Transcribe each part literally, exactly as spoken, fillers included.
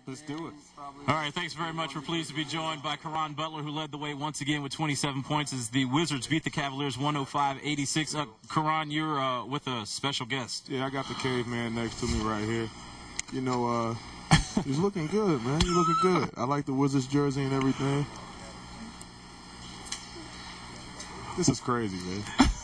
Let's do it. All right, thanks very much. We're pleased to be joined by Caron Butler, who led the way once again with twenty-seven points as the Wizards beat the Cavaliers one oh five eighty-six. Uh, Caron, you're uh, with a special guest. Yeah, I got the caveman next to me right here. You know, uh, he's looking good, man. He's looking good. I like the Wizards jersey and everything. This is crazy, man.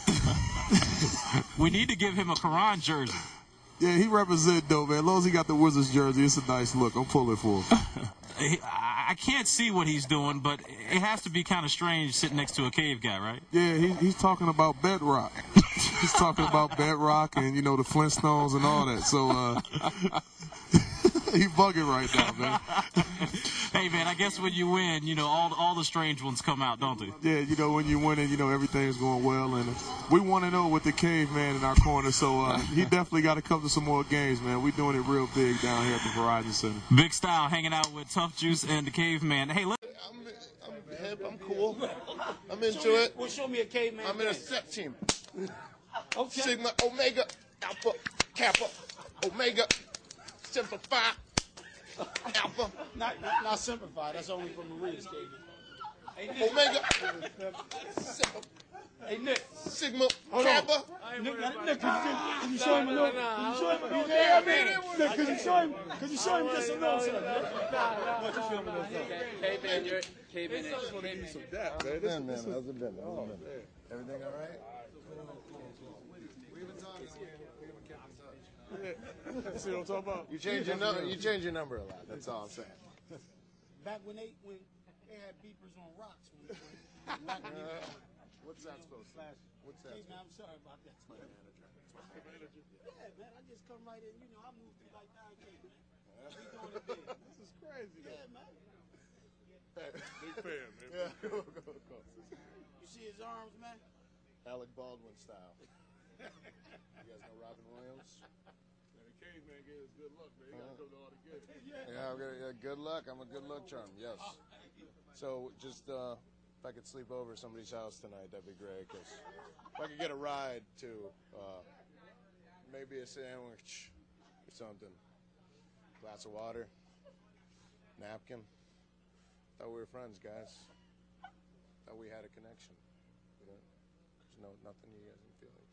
We need to give him a Caron jersey. Yeah, he represent though, man. As long as he got the Wizards jersey, it's a nice look. I'm pulling for him. I can't see what he's doing, but it has to be kind of strange sitting next to a cave guy, right? Yeah, he, he's talking about bedrock. He's talking about bedrock and, you know, the Flintstones and all that. So, uh, he bugging right now, man. Hey, man, I guess when you win, you know, all, all the strange ones come out, don't they? Yeah, you know, when you win and, you know, everything's going well. And we want to know with the caveman in our corner. So, uh, he definitely got to come to some more games, man. We're doing it real big down here at the Verizon Center. Big style hanging out with Tough Juice and the caveman. Hey, look. I'm, I'm hip, I'm cool. I'm into it. Well, show me a caveman. I'm in a set team. Okay. Sigma, Omega, Alpha, Kappa, Omega, Simple Phi, Alpha, Not, not, not simplified. That's only for Maria's caveman. Omega, Sigma, Hey, Nick. Sigma, Hold Kappa. on. Nick, Nick, Nick, could you, could you show him a little? Could you show him a little? Yeah, I mean, Nick, could you show him? Could you show him just a little something? What you feel about that? Caveman, you're caveman. Man, man, how's it been? How's it been? Everything all right? See what I'm talking about? You change your number. You change your number a lot. That's all I'm saying. Back when they when they had beepers on rocks. When, when, back when they, What's that supposed to? What's that? Hey, man, I'm sorry about that. Yeah, man, I just come right in. You know, I moved through like nine K, man. We doing it big. This is crazy, Yeah, man. Big fan, man. Yeah, cool, cool, cool. You see his arms, man? Alec Baldwin style. You guys know Robin Williams? Man, the caveman gave us good luck, man. He got to come to all the games. Yeah, I'm gonna, yeah, good luck. I'm a good luck charm, yes. So just uh, if I could sleep over at somebody's house tonight, that'd be great. Cause if I could get a ride to uh, maybe a sandwich or something, glass of water, napkin. Thought we were friends, guys. Thought we had a connection. You know, there's no nothing you guys can feel like.